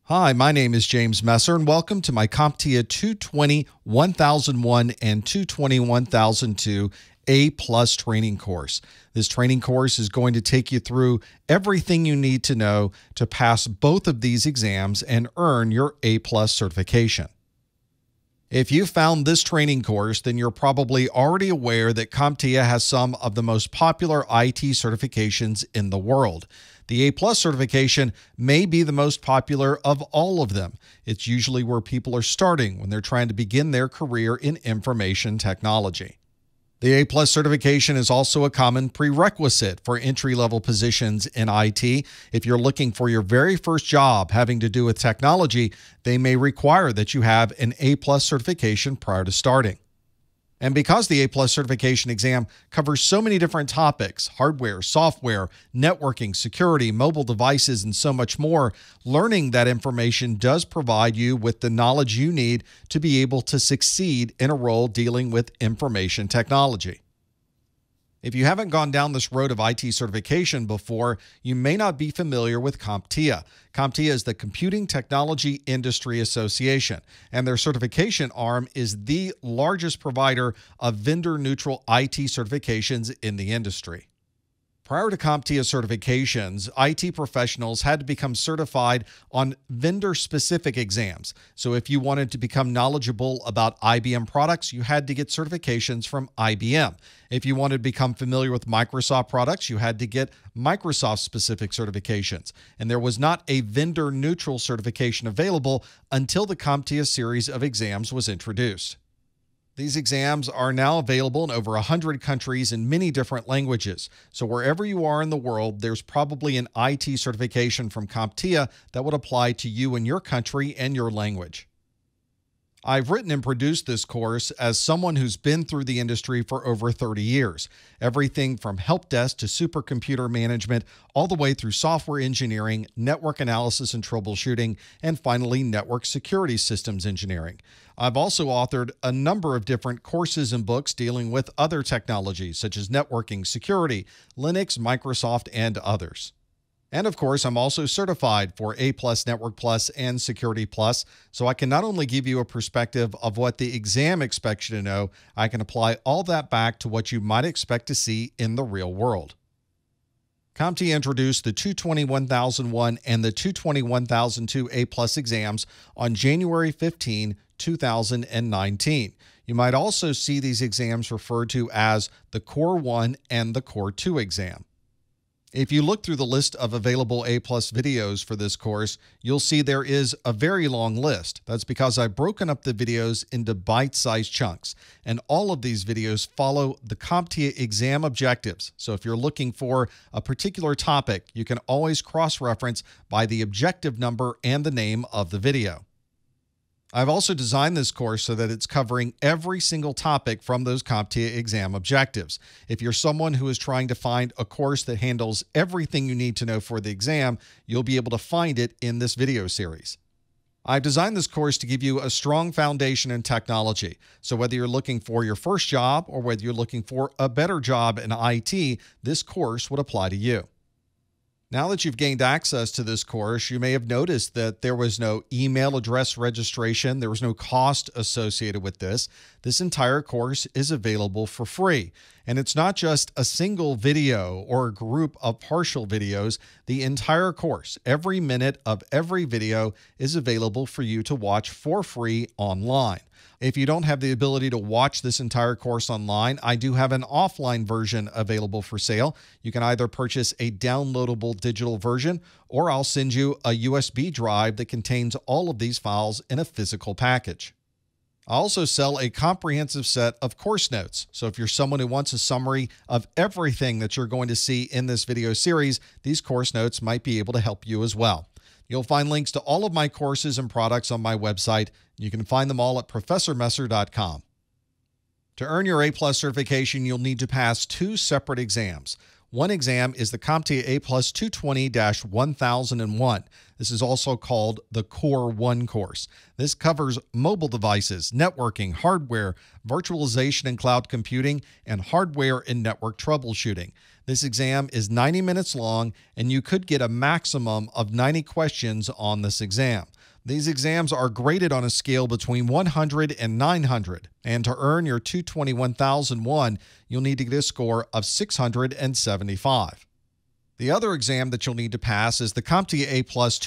Hi, my name is James Messer, and welcome to my CompTIA 220 1001 and 220 1002 A+ training course. This training course is going to take you through everything you need to know to pass both of these exams and earn your A+ certification. If you found this training course, then you're probably already aware that CompTIA has some of the most popular IT certifications in the world. The A+ certification may be the most popular of all of them. It's usually where people are starting when they're trying to begin their career in information technology. The A+ certification is also a common prerequisite for entry-level positions in IT. If you're looking for your very first job having to do with technology, they may require that you have an A+ certification prior to starting. And because the A+ certification exam covers so many different topics, hardware, software, networking, security, mobile devices, and so much more, learning that information does provide you with the knowledge you need to be able to succeed in a role dealing with information technology. If you haven't gone down this road of IT certification before, you may not be familiar with CompTIA. CompTIA is the Computing Technology Industry Association, and their certification arm is the largest provider of vendor-neutral IT certifications in the industry. Prior to CompTIA certifications, IT professionals had to become certified on vendor-specific exams. So if you wanted to become knowledgeable about IBM products, you had to get certifications from IBM. If you wanted to become familiar with Microsoft products, you had to get Microsoft-specific certifications. And there was not a vendor-neutral certification available until the CompTIA series of exams was introduced. These exams are now available in over 100 countries in many different languages. So wherever you are in the world, there's probably an IT certification from CompTIA that would apply to you in your country and your language. I've written and produced this course as someone who's been through the industry for over 30 years. Everything from help desk to supercomputer management, all the way through software engineering, network analysis and troubleshooting, and finally network security systems engineering. I've also authored a number of different courses and books dealing with other technologies such as networking, security, Linux, Microsoft, and others. And of course, I'm also certified for A+, Network Plus, and Security Plus, so I can not only give you a perspective of what the exam expects you to know, I can apply all that back to what you might expect to see in the real world. CompTIA introduced the 220 1001 and the 220 1002 A+ exams on January 15, 2019. You might also see these exams referred to as the Core 1 and the Core 2 exam. If you look through the list of available A+ videos for this course, you'll see there is a very long list. That's because I've broken up the videos into bite-sized chunks, and all of these videos follow the CompTIA exam objectives. So if you're looking for a particular topic, you can always cross-reference by the objective number and the name of the video. I've also designed this course so that it's covering every single topic from those CompTIA exam objectives. If you're someone who is trying to find a course that handles everything you need to know for the exam, you'll be able to find it in this video series. I've designed this course to give you a strong foundation in technology. So whether you're looking for your first job or whether you're looking for a better job in IT, this course would apply to you. Now that you've gained access to this course, you may have noticed that there was no email address registration. There was no cost associated with this. This entire course is available for free. And it's not just a single video or a group of partial videos. The entire course, every minute of every video, is available for you to watch for free online. If you don't have the ability to watch this entire course online, I do have an offline version available for sale. You can either purchase a downloadable digital version, or I'll send you a USB drive that contains all of these files in a physical package. I also sell a comprehensive set of course notes. So if you're someone who wants a summary of everything that you're going to see in this video series, these course notes might be able to help you as well. You'll find links to all of my courses and products on my website. You can find them all at ProfessorMesser.com. To earn your A+ certification, you'll need to pass two separate exams. One exam is the CompTIA A+ 220-1001. This is also called the Core 1 course. This covers mobile devices, networking, hardware, virtualization and cloud computing, and hardware and network troubleshooting. This exam is 90 minutes long, and you could get a maximum of 90 questions on this exam. These exams are graded on a scale between 100 and 900, and to earn your 220-1001, you'll need to get a score of 675. The other exam that you'll need to pass is the CompTIA A+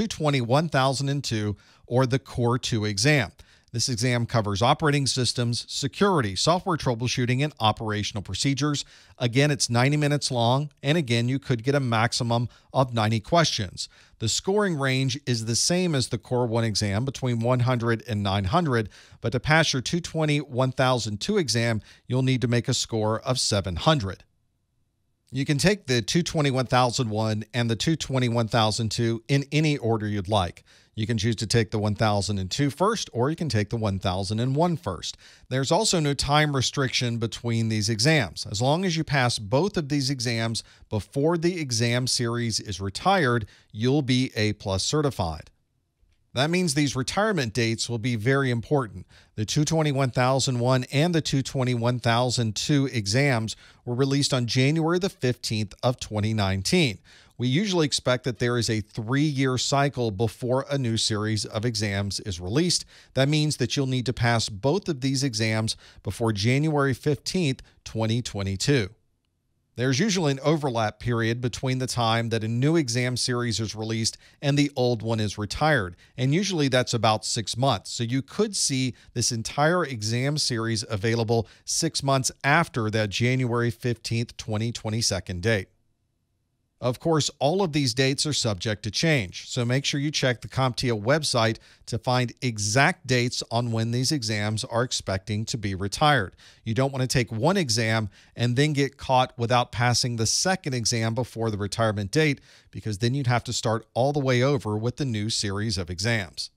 220-1002, or the Core 2 exam. This exam covers operating systems, security, software troubleshooting, and operational procedures. Again, it's 90 minutes long, and again, you could get a maximum of 90 questions. The scoring range is the same as the Core 1 exam, between 100 and 900, but to pass your 220-1002 exam, you'll need to make a score of 700. You can take the 220-1001 and the 220-1002 in any order you'd like. You can choose to take the 1002 first, or you can take the 1001 first. There's also no time restriction between these exams. As long as you pass both of these exams before the exam series is retired, you'll be A+ certified. That means these retirement dates will be very important. The 220-1001 and the 220-1002 exams were released on January the 15th of 2019. We usually expect that there is a 3-year cycle before a new series of exams is released. That means that you'll need to pass both of these exams before January 15th, 2022. There's usually an overlap period between the time that a new exam series is released and the old one is retired, and usually that's about 6 months. So you could see this entire exam series available 6 months after that January 15th, 2022 date. Of course, all of these dates are subject to change, so make sure you check the CompTIA website to find exact dates on when these exams are expecting to be retired. You don't want to take one exam and then get caught without passing the second exam before the retirement date, because then you'd have to start all the way over with the new series of exams.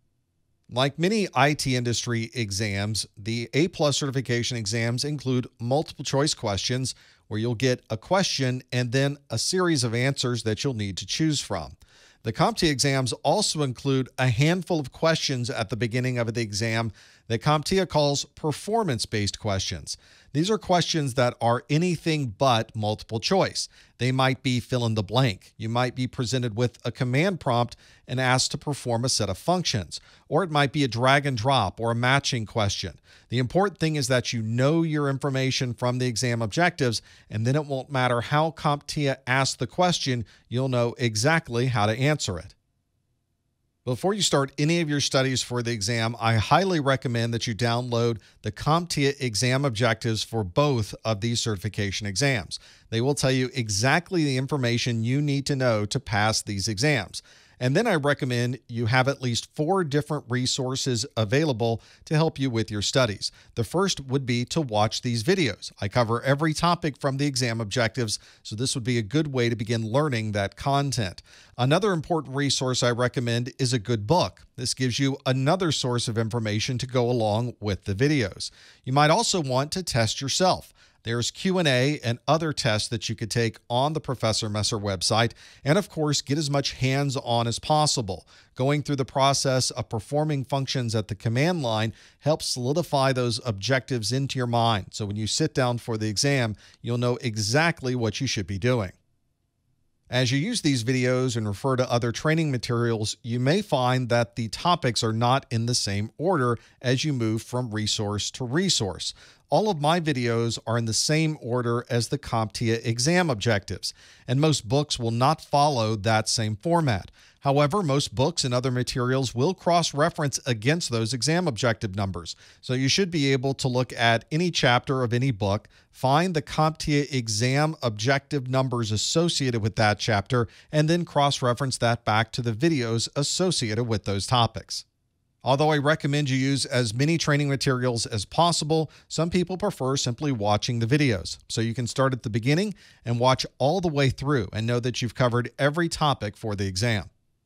Like many IT industry exams, the A+ certification exams include multiple choice questions where you'll get a question and then a series of answers that you'll need to choose from. The CompTIA exams also include a handful of questions at the beginning of the exam that CompTIA calls performance-based questions. These are questions that are anything but multiple choice. They might be fill in the blank. You might be presented with a command prompt and asked to perform a set of functions, or it might be a drag and drop or a matching question. The important thing is that you know your information from the exam objectives, and then it won't matter how CompTIA asks the question, you'll know exactly how to answer it. Before you start any of your studies for the exam, I highly recommend that you download the CompTIA exam objectives for both of these certification exams. They will tell you exactly the information you need to know to pass these exams. And then I recommend you have at least 4 different resources available to help you with your studies. The first would be to watch these videos. I cover every topic from the exam objectives, so this would be a good way to begin learning that content. Another important resource I recommend is a good book. This gives you another source of information to go along with the videos. You might also want to test yourself. There's Q&A and other tests that you could take on the Professor Messer website, and of course, get as much hands-on as possible. Going through the process of performing functions at the command line helps solidify those objectives into your mind. So when you sit down for the exam, you'll know exactly what you should be doing. As you use these videos and refer to other training materials, you may find that the topics are not in the same order as you move from resource to resource. All of my videos are in the same order as the CompTIA exam objectives, and most books will not follow that same format. However, most books and other materials will cross-reference against those exam objective numbers. So you should be able to look at any chapter of any book, find the CompTIA exam objective numbers associated with that chapter, and then cross-reference that back to the videos associated with those topics. Although I recommend you use as many training materials as possible, some people prefer simply watching the videos. So you can start at the beginning and watch all the way through and know that you've covered every topic for the exam.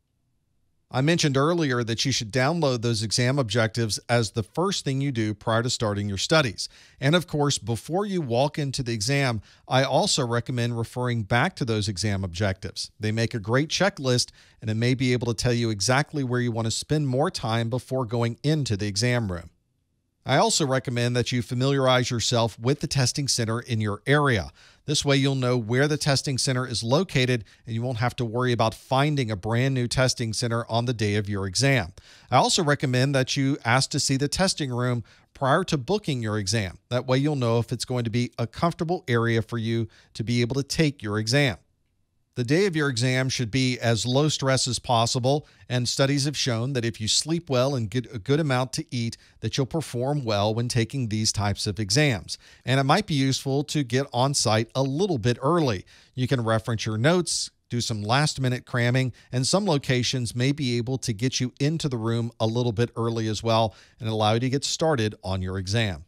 I mentioned earlier that you should download those exam objectives as the first thing you do prior to starting your studies. And of course, before you walk into the exam, I also recommend referring back to those exam objectives. They make a great checklist, and it may be able to tell you exactly where you want to spend more time before going into the exam room. I also recommend that you familiarize yourself with the testing center in your area. This way you'll know where the testing center is located and you won't have to worry about finding a brand new testing center on the day of your exam. I also recommend that you ask to see the testing room prior to booking your exam. That way you'll know if it's going to be a comfortable area for you to be able to take your exam. The day of your exam should be as low stress as possible, and studies have shown that if you sleep well and get a good amount to eat, that you'll perform well when taking these types of exams. And it might be useful to get on site a little bit early. You can reference your notes, do some last-minute cramming, and some locations may be able to get you into the room a little bit early as well and allow you to get started on your exam.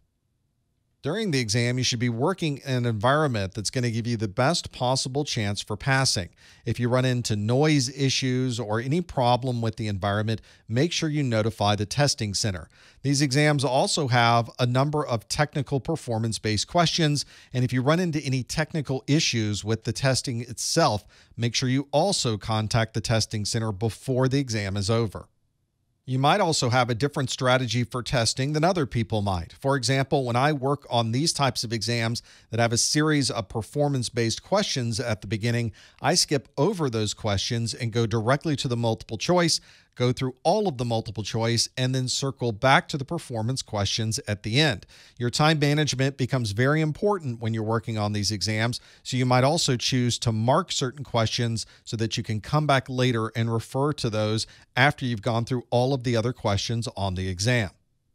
During the exam, you should be working in an environment that's going to give you the best possible chance for passing. If you run into noise issues or any problem with the environment, make sure you notify the testing center. These exams also have a number of technical performance-based questions, and if you run into any technical issues with the testing itself, make sure you also contact the testing center before the exam is over. You might also have a different strategy for testing than other people might. For example, when I work on these types of exams that have a series of performance-based questions at the beginning, I skip over those questions and go directly to the multiple choice, go through all of the multiple choice, and then circle back to the performance questions at the end. Your time management becomes very important when you're working on these exams, so you might also choose to mark certain questions so that you can come back later and refer to those after you've gone through all of the other questions on the exam.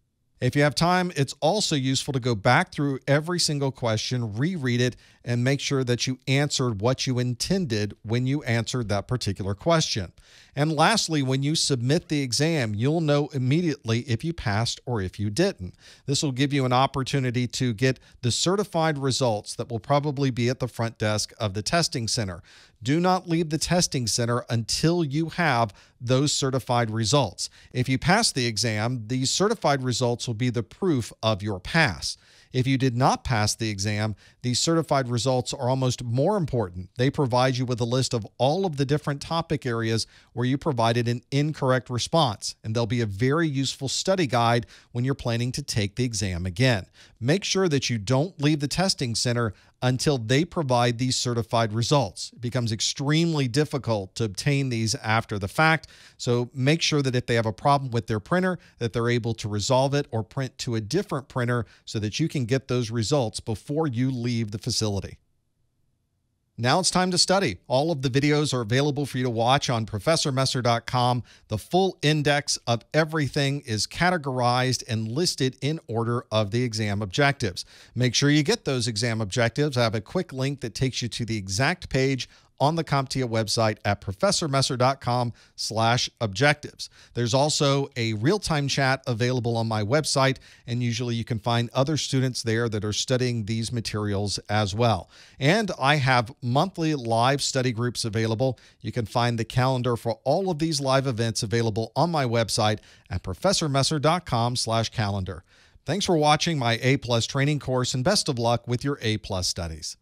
If you have time, it's also useful to go back through every single question, reread it, and make sure that you answered what you intended when you answered that particular question. And lastly, when you submit the exam, you'll know immediately if you passed or if you didn't. This will give you an opportunity to get the certified results that will probably be at the front desk of the testing center. Do not leave the testing center until you have those certified results. If you pass the exam, these certified results will be the proof of your pass. If you did not pass the exam, these certified results are almost more important. They provide you with a list of all of the different topic areas where you provided an incorrect response, and they'll be a very useful study guide when you're planning to take the exam again. Make sure that you don't leave the testing center until they provide these certified results. It becomes extremely difficult to obtain these after the fact, so make sure that if they have a problem with their printer, that they're able to resolve it or print to a different printer so that you can get those results before you leave the facility. Now it's time to study. All of the videos are available for you to watch on ProfessorMesser.com. The full index of everything is categorized and listed in order of the exam objectives. Make sure you get those exam objectives. I have a quick link that takes you to the exact page on the CompTIA website at ProfessorMesser.com/objectives. There's also a real-time chat available on my website, and usually you can find other students there that are studying these materials as well. And I have monthly live study groups available. You can find the calendar for all of these live events available on my website at ProfessorMesser.com/calendar. Thanks for watching my A+ training course, and best of luck with your A+ studies.